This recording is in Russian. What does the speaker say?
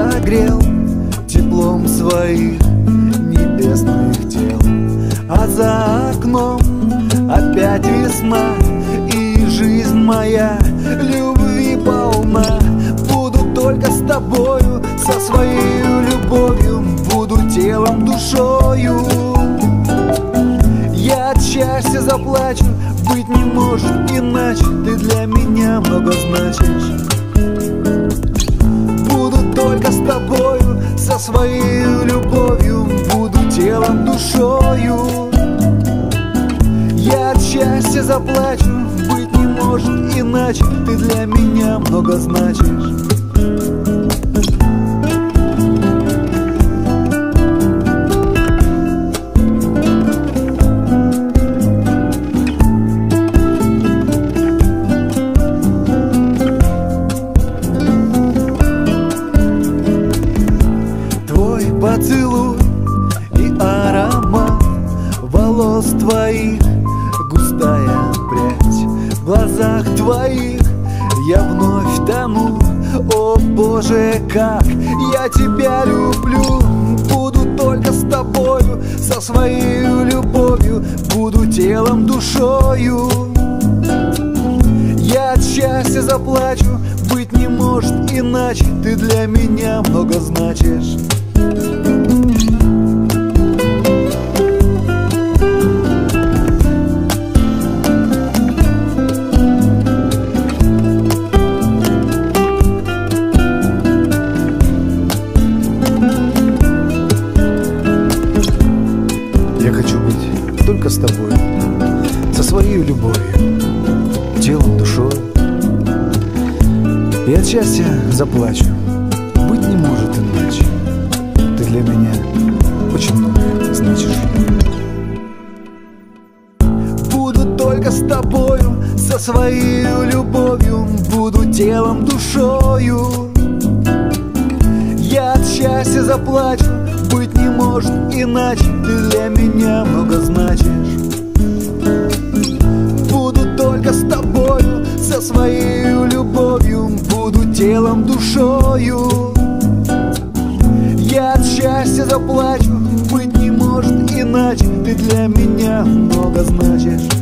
согрел теплом своих небесных тел. А за окном опять весна, и жизнь моя любви полна. Буду только с тобою, со своей любовью, буду телом, душою. Я от счастья заплачу, быть не может иначе, ты для меня много значишь. Буду только с тобою, со своей любовью, буду телом, душою. Я от счастья заплачу, быть не может иначе, ты для меня много значишь. Поцелуй и аромат волос твоих, густая прядь в глазах твоих, я вновь тону. О Боже, как я тебя люблю! Буду только с тобою, со своей любовью, буду телом, душою. Я от счастья заплачу, быть не может иначе, ты для меня много значишь. Я хочу быть только с тобой, со своей любовью, телом, душой. И от счастья заплачу, быть не может иначе, ты для меня очень много значишь. Буду только с тобою, со своей любовью, буду телом, душою. Я от счастья заплачу, быть не может иначе, ты для меня много значишь. Буду только с тобою, со своей любовью, буду телом, душою. Я от счастья заплачу, быть не может иначе, ты для меня много значишь.